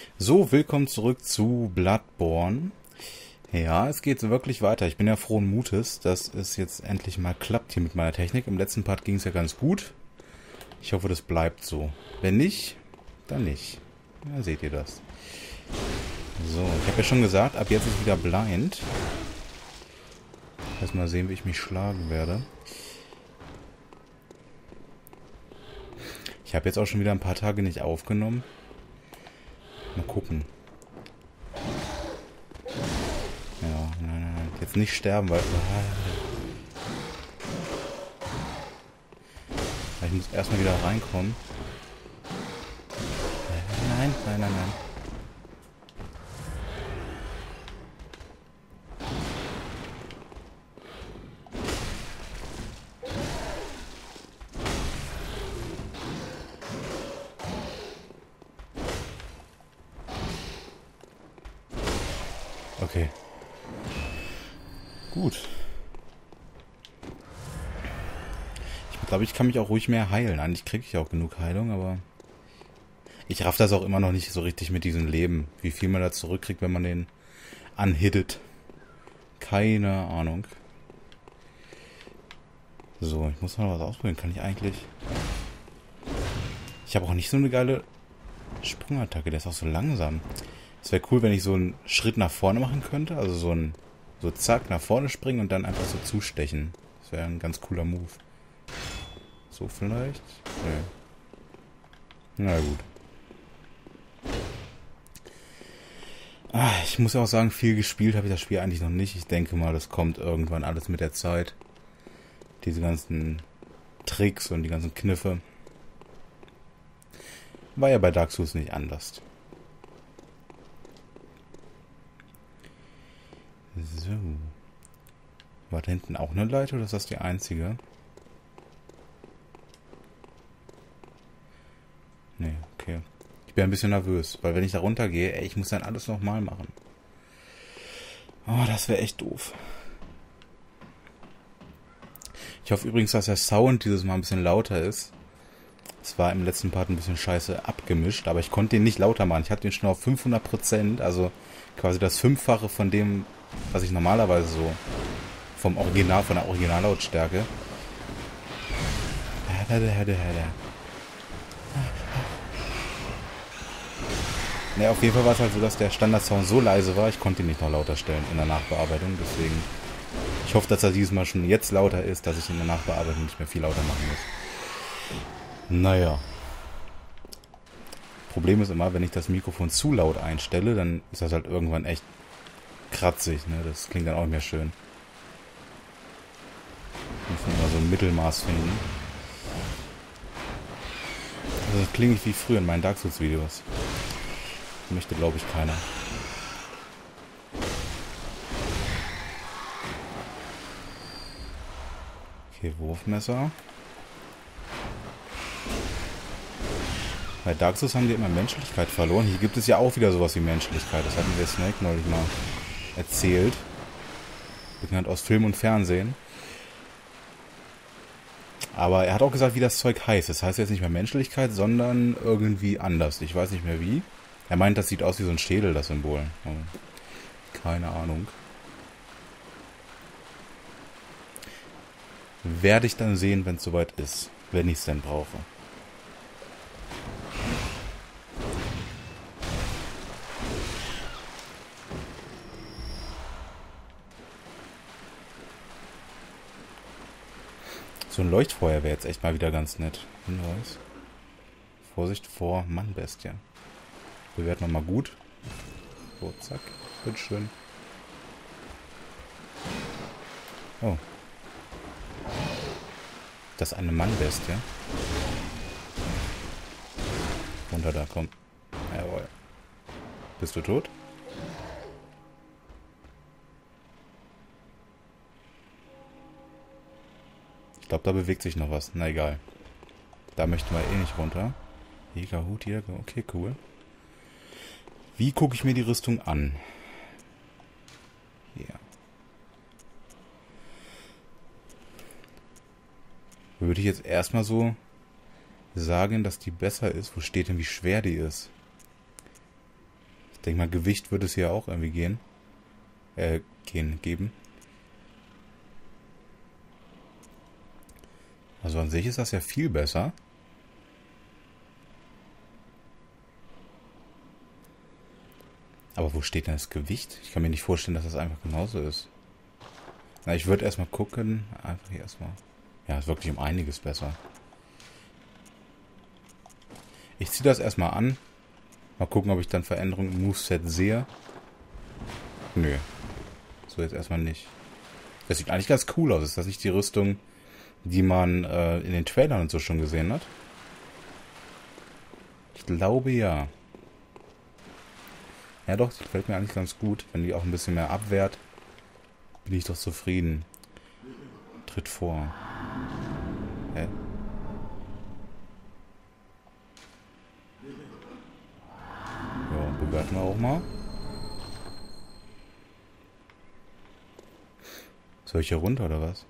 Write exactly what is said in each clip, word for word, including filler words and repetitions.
So, willkommen zurück zu Bloodborne. Ja, es geht wirklich weiter. Ich bin ja frohen Mutes, dass es jetzt endlich mal klappt hier mit meiner Technik. Im letzten Part ging es ja ganz gut. Ich hoffe, das bleibt so. Wenn nicht, dann nicht. Ja, seht ihr das. So, ich habe ja schon gesagt, ab jetzt ist wieder blind. Erstmal sehen, wie ich mich schlagen werde. Ich habe jetzt auch schon wieder ein paar Tage nicht aufgenommen. Mal gucken. Ja, nein, nein, nein. Jetzt nicht sterben, weil... Ich muss erstmal wieder reinkommen. Nein, nein, nein, nein. Okay. Gut. Ich glaube, ich kann mich auch ruhig mehr heilen. Eigentlich kriege ich auch genug Heilung, aber... Ich raff das auch immer noch nicht so richtig mit diesem Leben. Wie viel man da zurückkriegt, wenn man den unhittet. Keine Ahnung. So, ich muss mal was ausprobieren. Kann ich eigentlich... Ich habe auch nicht so eine geile Sprungattacke. Der ist auch so langsam. Es wäre cool, wenn ich so einen Schritt nach vorne machen könnte. Also so ein... So zack, nach vorne springen und dann einfach so zustechen. Das wäre ein ganz cooler Move. So vielleicht? Nee. Na gut. Ah, ich muss auch sagen, viel gespielt habe ich das Spiel eigentlich noch nicht. Ich denke mal, das kommt irgendwann alles mit der Zeit. Diese ganzen Tricks und die ganzen Kniffe. War ja bei Dark Souls nicht anders. So. War da hinten auch eine Leiter oder ist das die einzige? Nee, okay. Ich bin ein bisschen nervös, weil wenn ich da runtergehe, ey, ich muss dann alles nochmal machen. Oh, das wäre echt doof. Ich hoffe übrigens, dass der Sound dieses Mal ein bisschen lauter ist. Es war im letzten Part ein bisschen scheiße abgemischt, aber ich konnte den nicht lauter machen. Ich hatte den schon auf fünfhundert Prozent, also quasi das Fünffache von dem, was ich normalerweise so vom Original, von der Originallautstärke. Ne, auf jeden Fall war es halt so, dass der Standardsound so leise war, ich konnte ihn nicht noch lauter stellen in der Nachbearbeitung, deswegen... Ich hoffe, dass er dieses Mal schon jetzt lauter ist, dass ich in der Nachbearbeitung nicht mehr viel lauter machen muss. Naja. Problem ist immer, wenn ich das Mikrofon zu laut einstelle, dann ist das halt irgendwann echt kratzig, ne? Das klingt dann auch nicht mehr schön. Ich muss immer so ein Mittelmaß finden. Also das klingt nicht wie früher in meinen Dark Souls Videos. Möchte, glaube ich, keiner. Okay, Wurfmesser. Bei Dark Souls haben die immer Menschlichkeit verloren. Hier gibt es ja auch wieder sowas wie Menschlichkeit. Das hatten wir Snake neulich mal erzählt. Bekannt aus Film und Fernsehen. Aber er hat auch gesagt, wie das Zeug heißt. Das heißt jetzt nicht mehr Menschlichkeit, sondern irgendwie anders. Ich weiß nicht mehr wie. Er meint, das sieht aus wie so ein Schädel, das Symbol. Keine Ahnung. Werde ich dann sehen, wenn es soweit ist. Wenn ich es denn brauche. So ein Leuchtfeuer wäre jetzt echt mal wieder ganz nett. Hinweis. Vorsicht vor Mannbestie. Bewerten wir mal gut. So, zack. Bitteschön. Oh. Das ist eine Mannbestie. Runter da, komm. Jawohl. Bist du tot? Ich glaube, da bewegt sich noch was. Na egal. Da möchten wir eh nicht runter. Jägerhut, Jäger. Okay, cool. Wie gucke ich mir die Rüstung an? Hier. Würde ich jetzt erstmal so sagen, dass die besser ist. Wo steht denn, wie schwer die ist? denke mal, Gewicht würde es hier auch irgendwie gehen. Äh, gehen, geben. Also an sich ist das ja viel besser. Aber wo steht denn das Gewicht? Ich kann mir nicht vorstellen, dass das einfach genauso ist. Na, ich würde erstmal gucken. Einfach hier erstmal. Ja, ist wirklich um einiges besser. Ich ziehe das erstmal an. Mal gucken, ob ich dann Veränderungen im Moveset sehe. Nö. So jetzt erstmal nicht. Das sieht eigentlich ganz cool aus. Ist das nicht die Rüstung, die man äh, in den Trailern und so schon gesehen hat? Ich glaube ja. Ja doch, die gefällt mir eigentlich ganz gut. Wenn die auch ein bisschen mehr abwehrt, bin ich doch zufrieden. Tritt vor. Hä? Ja, bewerten wir auch mal. Soll ich hier runter oder was?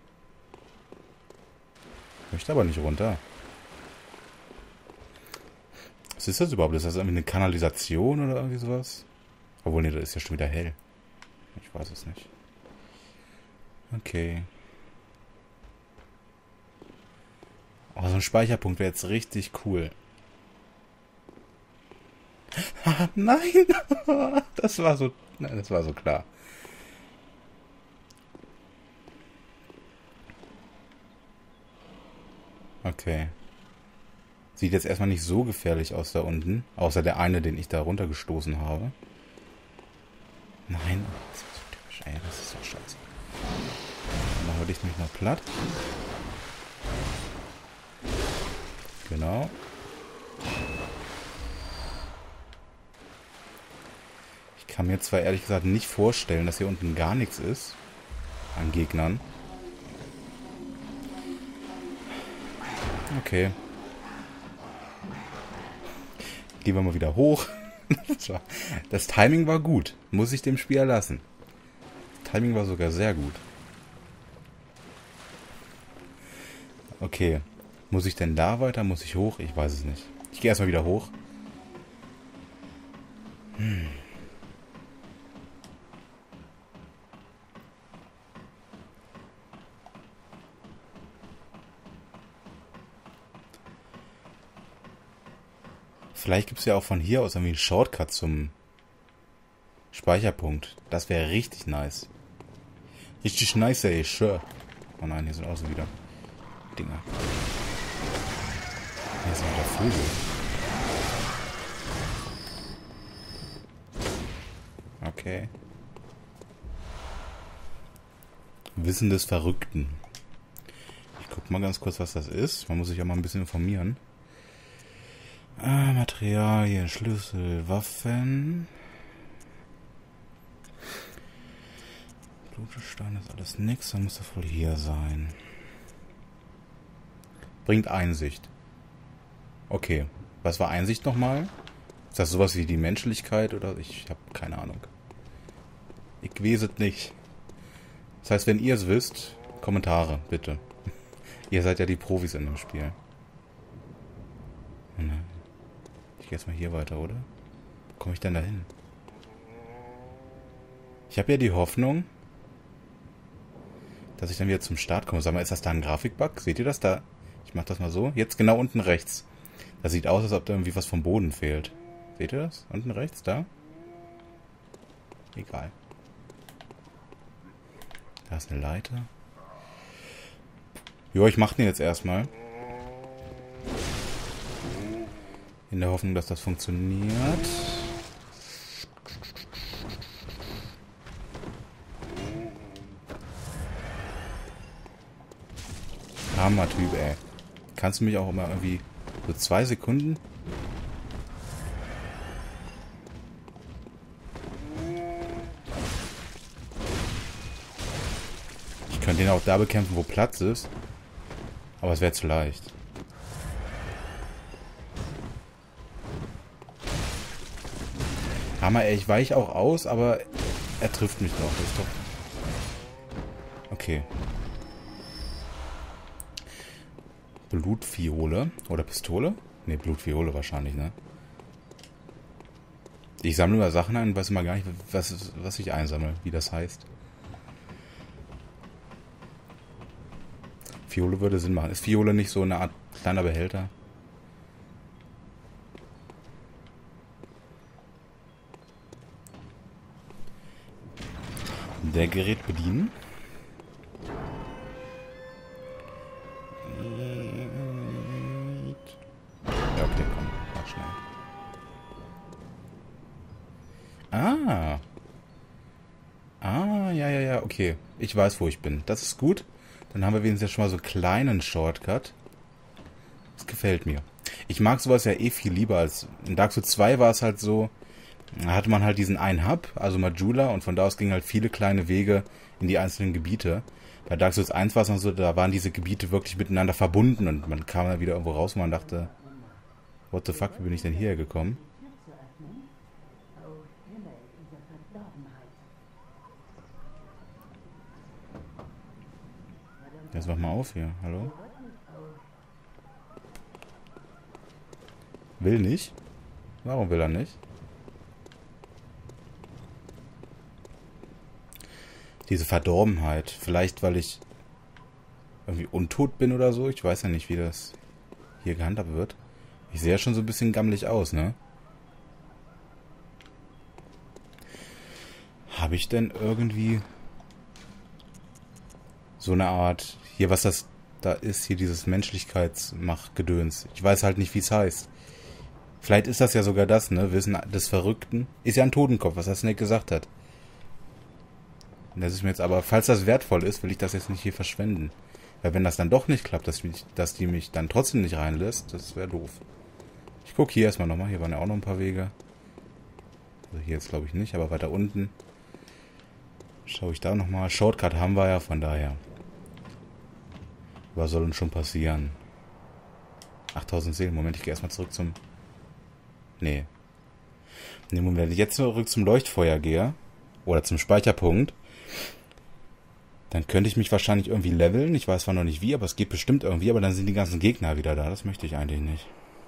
Ich möchte aber nicht runter. Was ist das überhaupt? Ist das irgendwie eine Kanalisation oder irgendwie sowas? Obwohl, nee, das ist ja schon wieder hell. Ich weiß es nicht. Okay. Oh, so ein Speicherpunkt wäre jetzt richtig cool. Nein! Das war so... Nein, das war so klar. Okay. Sieht jetzt erstmal nicht so gefährlich aus da unten. Außer der eine, den ich da runtergestoßen habe. Nein. Das ist so typisch. Ey, das ist so scheiße. Dann machen wir dich nämlich noch platt. Genau. Ich kann mir zwar ehrlich gesagt nicht vorstellen, dass hier unten gar nichts ist. An Gegnern. Okay. Gehen wir mal wieder hoch. Das, war, das Timing war gut. Muss ich dem Spieler lassen. Das Timing war sogar sehr gut. Okay. Muss ich denn da weiter? Muss ich hoch? Ich weiß es nicht. Ich gehe erstmal wieder hoch. Hm. Vielleicht gibt es ja auch von hier aus irgendwie einen Shortcut zum Speicherpunkt. Das wäre richtig nice. Richtig nice, ey, sure. Oh nein, hier sind auch so wieder Dinger. Hier sind wieder Vögel. Okay. Wissen des Verrückten. Ich guck mal ganz kurz, was das ist. Man muss sich ja mal ein bisschen informieren. Ah, Materialien, Schlüssel, Waffen. Blutestein ist alles nix, dann muss das wohl hier sein. Bringt Einsicht. Okay. Was war Einsicht nochmal? Ist das sowas wie die Menschlichkeit oder? Ich habe keine Ahnung. Ich weiß es nicht. Das heißt, wenn ihr es wisst, Kommentare, bitte. Ihr seid ja die Profis in dem Spiel. Oh nein. Ich gehe jetzt mal hier weiter, oder? Wo komme ich denn da hin? Ich habe ja die Hoffnung, dass ich dann wieder zum Start komme. Sag mal, ist das da ein Grafikbug? Seht ihr das da? Ich mach das mal so. Jetzt genau unten rechts. Das sieht aus, als ob da irgendwie was vom Boden fehlt. Seht ihr das? Unten rechts, da? Egal. Da ist eine Leiter. Jo, ich mach den jetzt erstmal. In der Hoffnung, dass das funktioniert. Hammer-Typ, ey. Kannst du mich auch immer irgendwie so zwei Sekunden... Ich könnte den auch da bekämpfen, wo Platz ist. Aber es wäre zu leicht. Hammer, ey, ich weiche auch aus, aber er trifft mich doch. Das ist doch... Okay. Blutfiole. Oder Pistole? Ne, Blutfiole wahrscheinlich, ne? Ich sammle immer Sachen ein und weiß immer gar nicht, was, was ich einsammle, wie das heißt. Fiole würde Sinn machen. Ist Fiole nicht so eine Art kleiner Behälter? Der Gerät bedienen. Ja, okay, komm, mach schnell. Ah. Ah, ja, ja, ja, okay. Ich weiß, wo ich bin. Das ist gut. Dann haben wir wenigstens schon mal so einen kleinen Shortcut. Das gefällt mir. Ich mag sowas ja eh viel lieber als... In Dark Souls zwei war es halt so, da hatte man halt diesen einen Hub, also Majula, und von da aus gingen halt viele kleine Wege in die einzelnen Gebiete. Bei Dark Souls eins war es noch so, da waren diese Gebiete wirklich miteinander verbunden und man kam dann wieder irgendwo raus und man dachte, what the fuck, wie bin ich denn hierher gekommen? Jetzt mach mal auf hier, hallo? Will nicht? Warum will er nicht? Diese Verdorbenheit. Vielleicht, weil ich irgendwie untot bin oder so. Ich weiß ja nicht, wie das hier gehandhabt wird. Ich sehe ja schon so ein bisschen gammelig aus, ne? Habe ich denn irgendwie so eine Art... Hier, was das da ist, hier dieses Menschlichkeitsmachgedöns. Ich weiß halt nicht, wie es heißt. Vielleicht ist das ja sogar das, ne? Wissen des Verrückten. Ist ja ein Totenkopf, was der Snake gesagt hat. Das ist mir jetzt aber, falls das wertvoll ist, will ich das jetzt nicht hier verschwenden. Weil wenn das dann doch nicht klappt, dass, mich, dass die mich dann trotzdem nicht reinlässt, das wäre doof. Ich gucke hier erstmal nochmal. Hier waren ja auch noch ein paar Wege. Also hier jetzt glaube ich nicht, aber weiter unten. Schaue ich da nochmal. Shortcut haben wir ja, von daher. Was soll denn schon passieren? achttausend Seelen. Moment, ich gehe erstmal zurück zum... Nee. Nee, Moment, wenn ich jetzt zurück zum Leuchtfeuer gehe, oder zum Speicherpunkt, dann könnte ich mich wahrscheinlich irgendwie leveln. Ich weiß zwar noch nicht wie, aber es geht bestimmt irgendwie, aber dann sind die ganzen Gegner wieder da. Das möchte ich eigentlich nicht.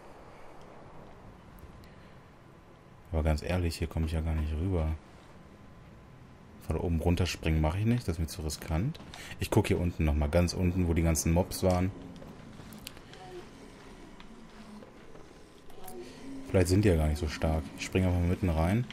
Aber ganz ehrlich, hier komme ich ja gar nicht rüber. Von oben runterspringen mache ich nicht, das ist mir zu riskant. Ich gucke hier unten nochmal, ganz unten, wo die ganzen Mobs waren. Vielleicht sind die ja gar nicht so stark. Ich springe einfach mal mitten rein.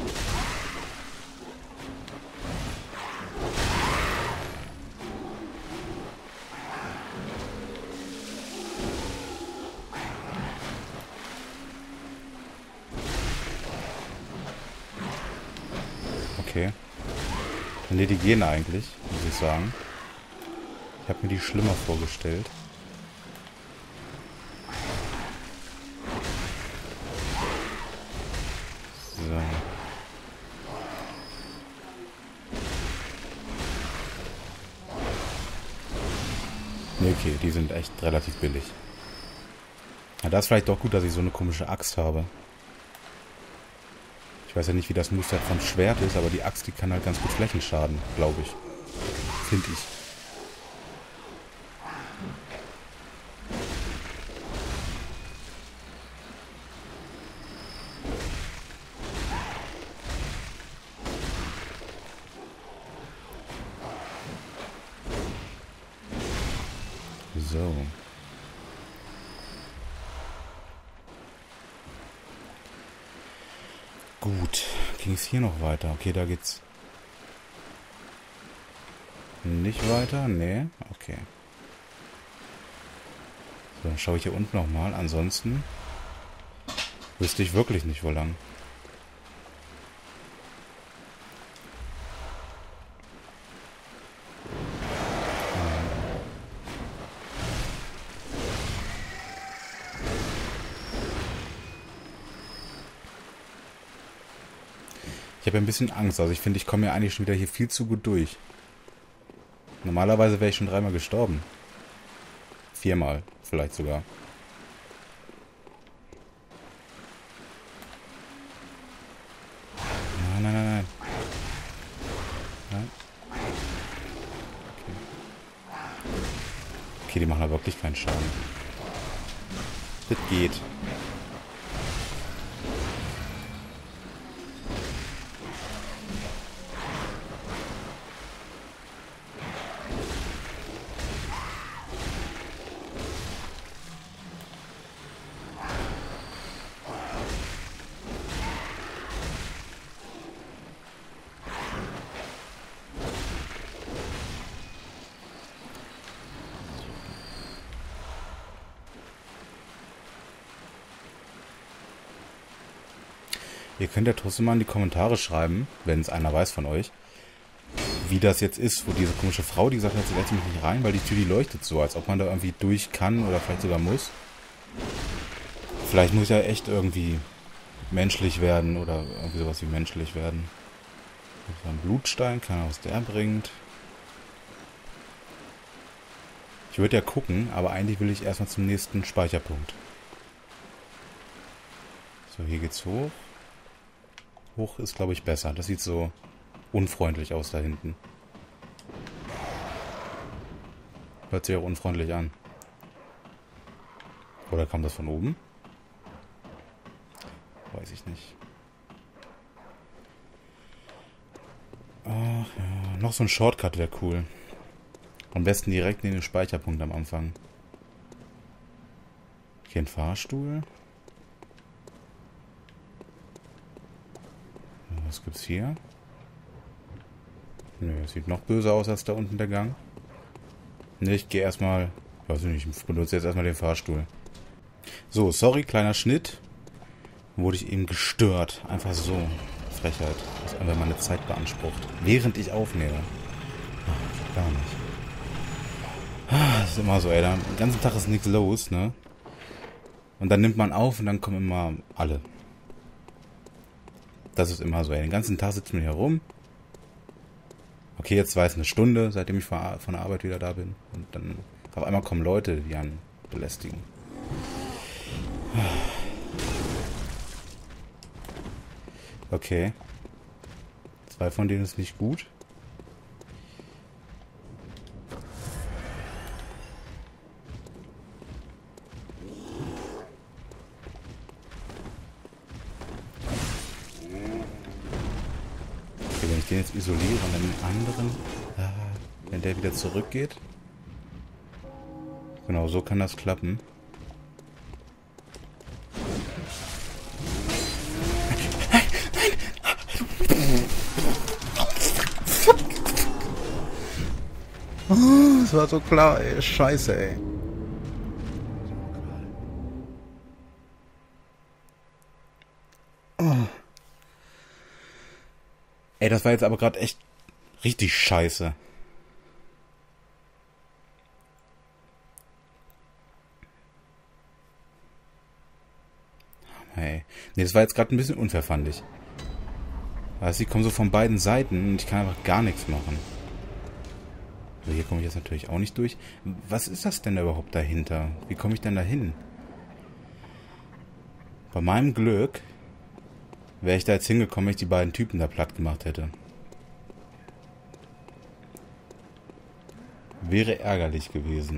Okay. Ne, die gehen eigentlich, muss ich sagen. Ich habe mir die schlimmer vorgestellt. So. Ne, okay, die sind echt relativ billig. Ja, da ist vielleicht doch gut, dass ich so eine komische Axt habe. Ich weiß ja nicht, wie das Muster vom Schwert ist, aber die Axt, die kann halt ganz gut Flächenschaden, glaube ich. Finde ich. So. Gut, ging es hier noch weiter? Okay, da geht's nicht weiter? Nee, okay. So, dann schaue ich hier unten nochmal. Ansonsten wüsste ich wirklich nicht, wo lang. Ich habe ein bisschen Angst. Also ich finde, ich komme ja eigentlich schon wieder hier viel zu gut durch. Normalerweise wäre ich schon dreimal gestorben. Viermal, vielleicht sogar. Nein, nein, nein, nein. Nein. Okay. Okay, die machen da wirklich keinen Schaden. Das geht. Ihr könnt ja trotzdem mal in die Kommentare schreiben, wenn es einer weiß von euch, wie das jetzt ist, wo diese komische Frau, die gesagt hat, sie lässt mich nicht rein, weil die Tür, die leuchtet so, als ob man da irgendwie durch kann oder vielleicht sogar muss. Vielleicht muss ja echt irgendwie menschlich werden oder irgendwie sowas wie menschlich werden. So ein Blutstein, keine Ahnung, was der bringt. Ich würde ja gucken, aber eigentlich will ich erstmal zum nächsten Speicherpunkt. So, hier geht's hoch. Hoch ist, glaube ich, besser. Das sieht so unfreundlich aus da hinten. Hört sich auch unfreundlich an. Oder kam das von oben? Weiß ich nicht. Ach ja, noch so ein Shortcut wäre cool. Am besten direkt in den Speicherpunkt am Anfang. Hier ein Fahrstuhl. Was gibt's hier? Nö, es sieht noch böser aus als da unten der Gang. Ne, ich gehe erstmal. Weiß ich nicht, ich benutze jetzt erstmal den Fahrstuhl. So, sorry, kleiner Schnitt. Wurde ich eben gestört. Einfach so. Frechheit. Das einfach meine Zeit beansprucht. Während ich aufnehme. Ach, gar nicht. Ah, das ist immer so, ey. Den ganzen Tag ist nichts los, ne? Und dann nimmt man auf und dann kommen immer alle. Das ist immer so, ey. Den ganzen Tag sitzt man hier rum. Okay, jetzt war es eine Stunde, seitdem ich von der Arbeit wieder da bin. Und dann auf einmal kommen Leute, die einen belästigen. Okay. Zwei von denen ist nicht gut. Okay, wenn ich den jetzt isoliere und dann den anderen, äh, wenn der wieder zurückgeht. Genau, so kann das klappen. Oh, das war so klar, ey. Scheiße, ey. Oh. Ey, das war jetzt aber gerade echt richtig scheiße. Hey. Nee, das war jetzt gerade ein bisschen unfair, fand ich. Weißt du, die kommen so von beiden Seiten und ich kann einfach gar nichts machen. Also hier komme ich jetzt natürlich auch nicht durch. Was ist das denn da überhaupt dahinter? Wie komme ich denn da hin? Bei meinem Glück wäre ich da jetzt hingekommen, wenn ich die beiden Typen da platt gemacht hätte. Wäre ärgerlich gewesen.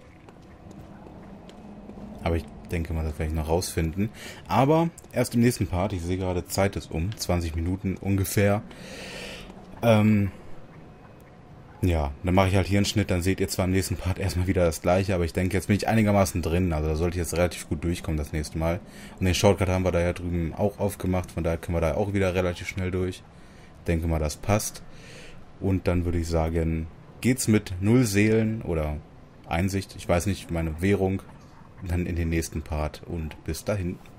Aber ich denke mal, das werde ich noch rausfinden. Aber erst im nächsten Part. Ich sehe gerade, Zeit ist um. zwanzig Minuten ungefähr. Ähm... Ja, dann mache ich halt hier einen Schnitt, dann seht ihr zwar im nächsten Part erstmal wieder das gleiche, aber ich denke, jetzt bin ich einigermaßen drin, also da sollte ich jetzt relativ gut durchkommen das nächste Mal. Und den Shortcut haben wir da ja drüben auch aufgemacht, von daher können wir da auch wieder relativ schnell durch. Ich denke mal, das passt. Und dann würde ich sagen, geht's mit null Seelen oder Einsicht, ich weiß nicht, meine Währung, dann in den nächsten Part und bis dahin.